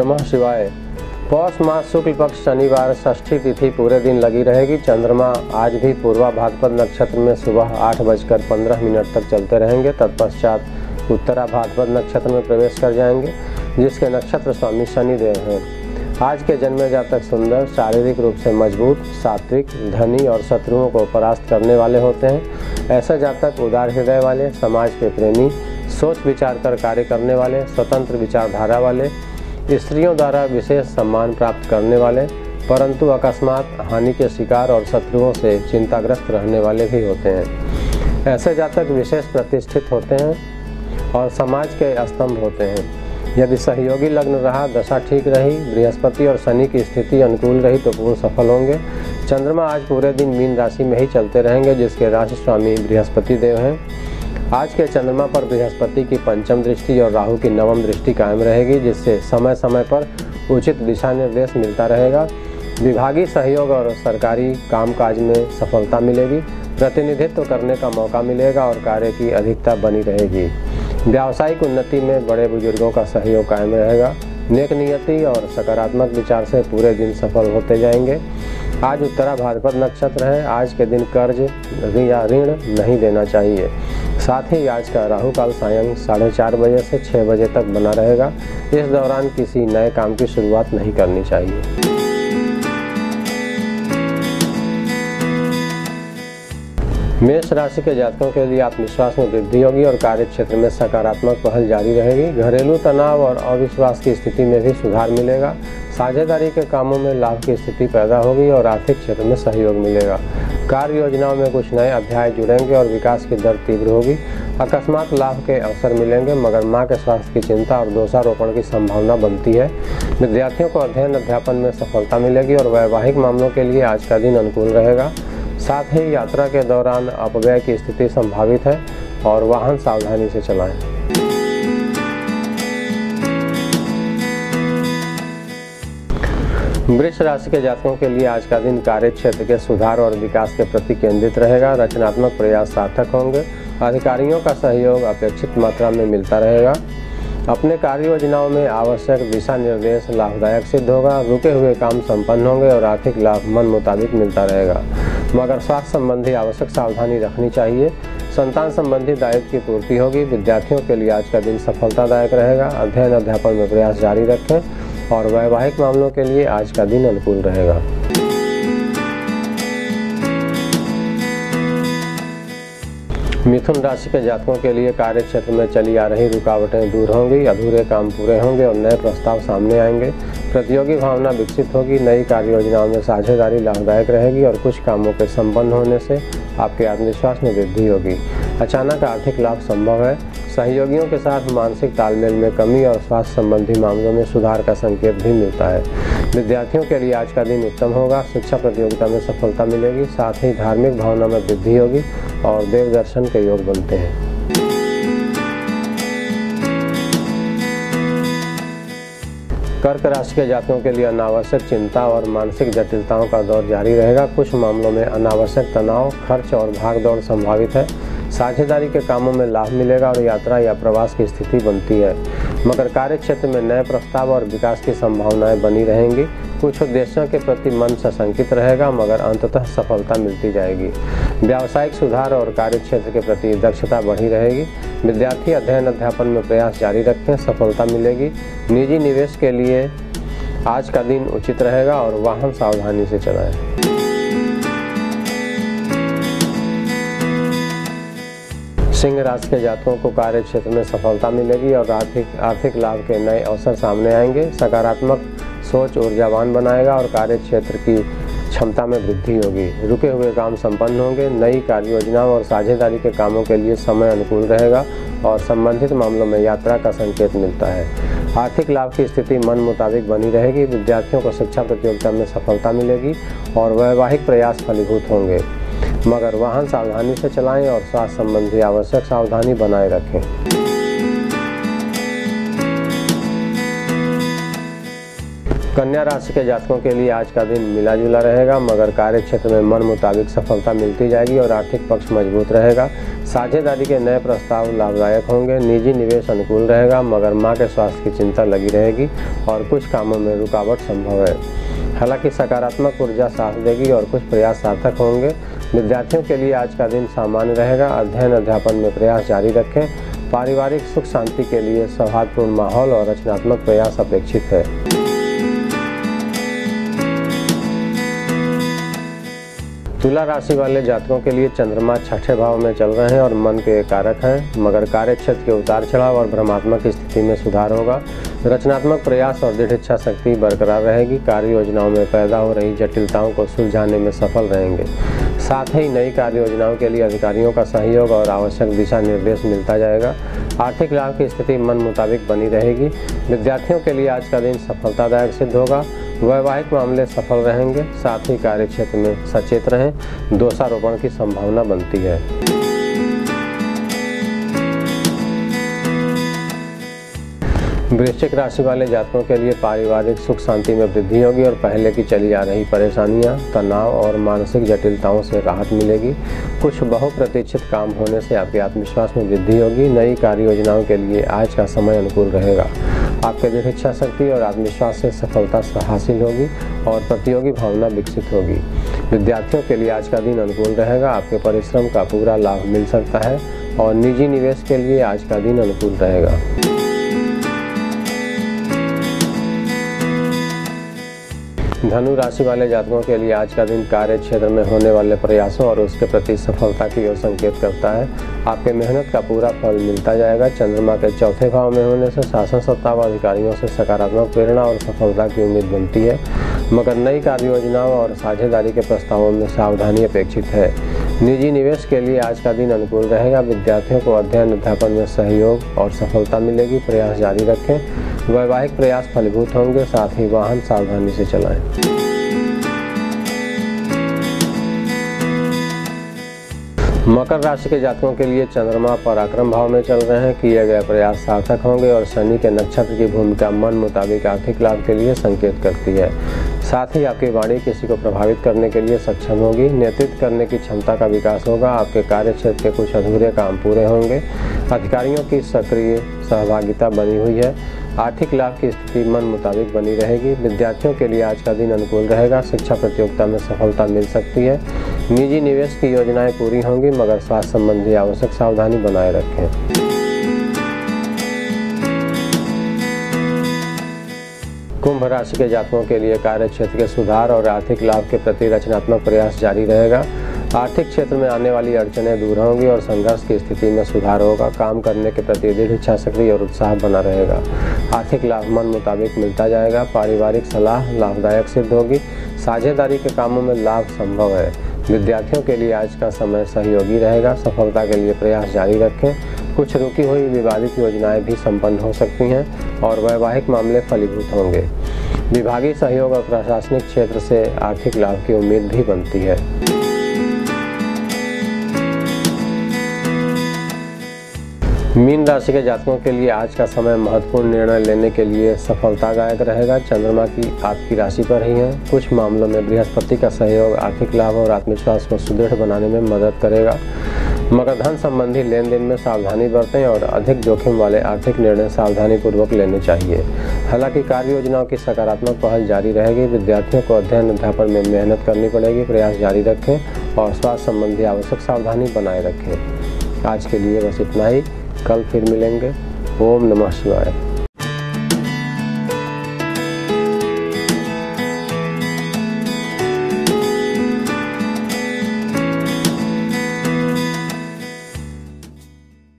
नमः शिवाय। पौष मास शुक्ल पक्ष शनिवार षष्ठी तिथि पूरे दिन लगी रहेगी। चंद्रमा आज भी पूर्वा भाद्रपद नक्षत्र में सुबह 8:15 तक चलते रहेंगे। तत्पश्चात उत्तरा भाद्रपद नक्षत्र में प्रवेश कर जाएंगे, जिसके नक्षत्र स्वामी शनिदेव हैं। आज के जन्मे जातक सुंदर, शारीरिक रूप से मजबूत, सात्विक, धनी और शत्रुओं को परास्त करने वाले होते हैं। ऐसे जातक उदार हृदय वाले, समाज के प्रेमी, सोच विचार कर कार्य करने वाले, स्वतंत्र विचारधारा वाले, स्त्रियों द्वारा विशेष सम्मान प्राप्त करने वाले, परंतु अकस्मात हानि के शिकार और शत्रुओं से चिंताग्रस्त रहने वाले भी होते हैं। ऐसे जातक विशेष प्रतिष्ठित होते हैं और समाज के स्तंभ होते हैं। यदि सहयोगी लग्न रहा, दशा ठीक रही, बृहस्पति और शनि की स्थिति अनुकूल रही तो पूर्ण सफल होंगे। चंद्रमा आज पूरे दिन मीन राशि में ही चलते रहेंगे, जिसके राशि स्वामी बृहस्पति देव हैं। आज के चंद्रमा पर बृहस्पति की पंचम दृष्टि और राहु की नवम दृष्टि कायम रहेगी, जिससे समय समय पर उचित दिशा निर्देश मिलता रहेगा। विभागीय सहयोग और सरकारी कामकाज में सफलता मिलेगी। प्रतिनिधित्व करने का मौका मिलेगा और कार्य की अधिकता बनी रहेगी। व्यावसायिक उन्नति में बड़े बुजुर्गों का सहयोग कायम रहेगा। नेक नियति और सकारात्मक विचार से पूरे दिन सफल होते जाएंगे। आज उत्तरा भाद्रपद नक्षत्र है। आज के दिन कर्ज या ऋण नहीं देना चाहिए। साथ ही आज का राहु काल सायं 4:30 बजे से 6 बजे तक बना रहेगा। इस दौरान किसी नए काम की शुरुआत नहीं करनी चाहिए। मेष राशि के जातकों के लिए आत्मविश्वास में वृद्धि होगी और कार्य क्षेत्र में सकारात्मक पहल जारी रहेगी। घरेलू तनाव और अविश्वास की स्थिति में भी सुधार मिलेगा। साझेदारी के कामों में लाभ की स्थिति पैदा होगी और आर्थिक क्षेत्र में सहयोग मिलेगा। कार्य योजनाओं में कुछ नए अध्याय जुड़ेंगे और विकास की दर तीव्र होगी। अकस्मात लाभ के अवसर मिलेंगे, मगर मां के स्वास्थ्य की चिंता और दोषारोपण की संभावना बनती है। विद्यार्थियों को अध्ययन अध्यापन में सफलता मिलेगी और वैवाहिक मामलों के लिए आज का दिन अनुकूल रहेगा। साथ ही यात्रा के दौरान अपव्यय की स्थिति संभावित है और वाहन सावधानी से चलाएं। वृष राशि के जातकों के लिए आज का दिन कार्य क्षेत्र के सुधार और विकास के प्रति केंद्रित रहेगा। रचनात्मक प्रयास सार्थक होंगे। अधिकारियों का सहयोग अपेक्षित मात्रा में मिलता रहेगा। अपने कार्य योजनाओं में आवश्यक दिशा निर्देश लाभदायक सिद्ध होगा। रुके हुए काम संपन्न होंगे और आर्थिक लाभ मन मुताबिक मिलता रहेगा, मगर स्वास्थ्य संबंधी आवश्यक सावधानी रखनी चाहिए। संतान संबंधी दायित्व की पूर्ति होगी। विद्यार्थियों के लिए आज का दिन सफलतादायक रहेगा। अध्ययन अध्यापन में प्रयास जारी रखें और वैवाहिक मामलों के लिए आज का दिन अनुकूल रहेगा। मिथुन राशि के जातकों के लिए कार्य क्षेत्र में चली आ रही रुकावटें दूर होंगी। अधूरे काम पूरे होंगे और नए प्रस्ताव सामने आएंगे। प्रतियोगी भावना विकसित होगी। नई कार्य योजनाओं में साझेदारी लाभदायक रहेगी और कुछ कामों के संपन्न होने से आपके आत्मविश्वास में वृद्धि होगी। अचानक आर्थिक लाभ संभव है। सहयोगियों के साथ मानसिक तालमेल में कमी और स्वास्थ्य संबंधी मामलों में सुधार का संकेत भी मिलता है। विद्यार्थियों के लिए आज का दिन उत्तम होगा। शिक्षा प्रतियोगिता में सफलता मिलेगी। साथ ही धार्मिक भावना में वृद्धि होगी और देव दर्शन के योग बनते हैं। कर्क राशि के जातकों के लिए अनावश्यक चिंता और मानसिक जटिलताओं का दौर जारी रहेगा। कुछ मामलों में अनावश्यक तनाव, खर्च और भागदौड़ संभावित है। साझेदारी के कामों में लाभ मिलेगा और यात्रा या प्रवास की स्थिति बनती है, मगर कार्य क्षेत्र में नए प्रस्ताव और विकास की संभावनाएं बनी रहेंगी। कुछ उद्देश्यों के प्रति मन सशंकित रहेगा, मगर अंततः सफलता मिलती जाएगी। व्यावसायिक सुधार और कार्य क्षेत्र के प्रति दक्षता बढ़ी रहेगी। विद्यार्थी अध्ययन अध्यापन में प्रयास जारी रखें, सफलता मिलेगी। निजी निवेश के लिए आज का दिन उचित रहेगा और वाहन सावधानी से चलाएं। सिंह राशि के जातकों को कार्य क्षेत्र में सफलता मिलेगी और आर्थिक लाभ के नए अवसर सामने आएंगे। सकारात्मक सोच ऊर्जावान बनाएगा और कार्य क्षेत्र की क्षमता में वृद्धि होगी। रुके हुए काम संपन्न होंगे। नई कार्य योजनाओं और साझेदारी के कामों के लिए समय अनुकूल रहेगा और संबंधित मामलों में यात्रा का संकेत मिलता है। आर्थिक लाभ की स्थिति मन मुताबिक बनी रहेगी। विद्यार्थियों को शिक्षा प्रतियोगिता में सफलता मिलेगी और वैवाहिक प्रयास फलीभूत होंगे, मगर वाहन सावधानी से चलाएं और स्वास्थ्य संबंधी आवश्यक सावधानी बनाए रखें। कन्या राशि के जातकों के लिए आज का दिन मिला जुला रहेगा, मगर कार्य क्षेत्र में मन मुताबिक सफलता मिलती जाएगी और आर्थिक पक्ष मजबूत रहेगा। साझेदारी के नए प्रस्ताव लाभदायक होंगे। निजी निवेश अनुकूल रहेगा, मगर मां के स्वास्थ्य की चिंता लगी रहेगी और कुछ कामों में रुकावट संभव है। हालांकि सकारात्मक ऊर्जा साथ देगी और कुछ प्रयास सार्थक होंगे। विद्यार्थियों के लिए आज का दिन सामान्य रहेगा। अध्ययन अध्यापन में प्रयास जारी रखें। पारिवारिक सुख शांति के लिए सौहार्दपूर्ण माहौल और रचनात्मक प्रयास अपेक्षित है। तुला राशि वाले जातकों के लिए चंद्रमा छठे भाव में चल रहे हैं और मन के कारक हैं, मगर कार्य क्षेत्र के उतार चढ़ाव और भ्रमात्मक स्थिति में सुधार होगा। रचनात्मक प्रयास और दृढ़ इच्छा शक्ति बरकरार रहेगी। कार्य योजनाओं में पैदा हो रही जटिलताओं को सुलझाने में सफल रहेंगे। साथ ही नई कार्य योजनाओं के लिए अधिकारियों का सहयोग और आवश्यक दिशा निर्देश मिलता जाएगा। आर्थिक लाभ की स्थिति मन मुताबिक बनी रहेगी। विद्यार्थियों के लिए आज का दिन सफलतादायक सिद्ध होगा। वैवाहिक मामले सफल रहेंगे। साथ ही कार्य क्षेत्र में सचेत रहें, दोषारोपण की संभावना बनती है। वृश्चिक राशि वाले जातकों के लिए पारिवारिक सुख शांति में वृद्धि होगी और पहले की चली आ रही परेशानियां, तनाव और मानसिक जटिलताओं से राहत मिलेगी। कुछ बहुप्रतीक्षित काम होने से आपके आत्मविश्वास में वृद्धि होगी। नई कार्य योजनाओं के लिए आज का समय अनुकूल रहेगा। आपके दृढ़ इच्छा शक्ति और आत्मविश्वास से सफलता हासिल होगी और प्रतियोगी भावना विकसित होगी। विद्यार्थियों के लिए आज का दिन अनुकूल रहेगा। आपके परिश्रम का पूरा लाभ मिल सकता है और निजी निवेश के लिए आज का दिन अनुकूल रहेगा। धनु राशि वाले जातकों के लिए आज का दिन कार्य क्षेत्र में होने वाले प्रयासों और उसके प्रति सफलता की ओर संकेत करता है। आपके मेहनत का पूरा फल मिलता जाएगा। चंद्रमा के चौथे भाव में होने से शासन सत्ता व अधिकारियों से सकारात्मक प्रेरणा और सफलता की उम्मीद बनती है, मगर नई कार्य योजनाओं और साझेदारी के प्रस्तावों में सावधानी अपेक्षित है। निजी निवेश के लिए आज का दिन अनुकूल रहेगा। विद्यार्थियों को अध्ययन अध्यापन में सहयोग और सफलता मिलेगी। प्रयास जारी रखें। वैवाहिक प्रयास फलीभूत होंगे। साथ ही वाहन सावधानी से चलाएं। मकर राशि के जातकों के लिए चंद्रमा पराक्रम भाव में चल रहे हैं। किए गए प्रयास सार्थक होंगे और शनि के नक्षत्र की भूमिका मन मुताबिक आर्थिक लाभ के लिए संकेत करती है। साथ ही आपकी वाणी किसी को प्रभावित करने के लिए सक्षम होगी। नेतृत्व करने की क्षमता का विकास होगा। आपके कार्य क्षेत्र के कुछ अधूरे काम पूरे होंगे। अधिकारियों की सक्रिय सहभागिता बनी हुई है। आर्थिक लाभ की स्थिति मन मुताबिक बनी रहेगी। विद्यार्थियों के लिए आज का दिन अनुकूल रहेगा। शिक्षा प्रतियोगिता में सफलता मिल सकती है। निजी निवेश की योजनाएं पूरी होंगी, मगर स्वास्थ्य संबंधी आवश्यक सावधानी बनाए रखें। कुंभ राशि के जातकों के लिए कार्य क्षेत्र के सुधार और आर्थिक लाभ के प्रति रचनात्मक प्रयास जारी रहेगा। आर्थिक क्षेत्र में आने वाली अड़चनें दूर होंगी और संघर्ष की स्थिति में सुधार होगा। काम करने के प्रति दृढ़ इच्छा शक्ति और उत्साह बना रहेगा। आर्थिक लाभ मन मुताबिक मिलता जाएगा। पारिवारिक सलाह लाभदायक सिद्ध होगी। साझेदारी के कामों में लाभ संभव है। विद्यार्थियों के लिए आज का समय सहयोगी रहेगा। सफलता के लिए प्रयास जारी रखें। कुछ रुकी हुई विवादित योजनाएं भी संपन्न हो सकती हैं और वैवाहिक मामले फलीभूत होंगे। विभागीय सहयोग और प्रशासनिक क्षेत्र से आर्थिक लाभ की उम्मीद भी बनती है। मीन राशि के जातकों के लिए आज का समय महत्वपूर्ण निर्णय लेने के लिए सफलतादायक रहेगा। चंद्रमा की आपकी राशि पर ही है। कुछ मामलों में बृहस्पति का सहयोग आर्थिक लाभ और आत्मविश्वास को सुदृढ़ बनाने में मदद करेगा, मगर धन संबंधी लेन देन में सावधानी बरतें और अधिक जोखिम वाले आर्थिक निर्णय सावधानी पूर्वक लेने चाहिए। हालांकि कार्य योजनाओं की सकारात्मक पहल जारी रहेगी। विद्यार्थियों को अध्ययन अध्यापन में मेहनत करनी पड़ेगी। प्रयास जारी रखें और स्वास्थ्य संबंधी आवश्यक सावधानी बनाए रखें। आज के लिए बस इतना ही। कल फिर मिलेंगे। ओम नमः शिवाय।